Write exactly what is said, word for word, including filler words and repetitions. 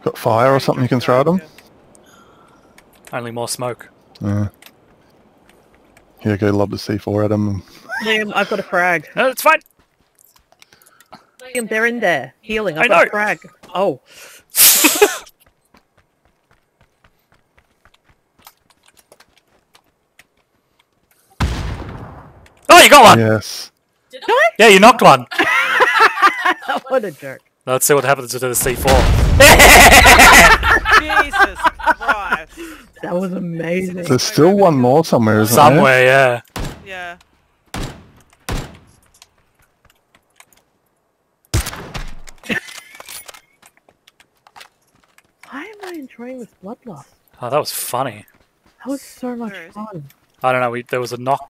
Got fire or something you can throw at them? Only more smoke. Yeah. Here, go lob the C four at them. Liam, I've got a frag. No, it's fine. Liam, they're in there. Healing. I've I got know. a frag. Oh. Oh, you got one! Yes. Did I? Yeah, you knocked one. What a jerk. Let's see what happens to the C four. Jesus Christ. That was amazing. There's still one more somewhere, isn't Somewhere, yeah. Yeah. Why am I enjoying this bloodlust? Oh, that was funny. That was so much Where is it? fun. I don't know, we, there was a knock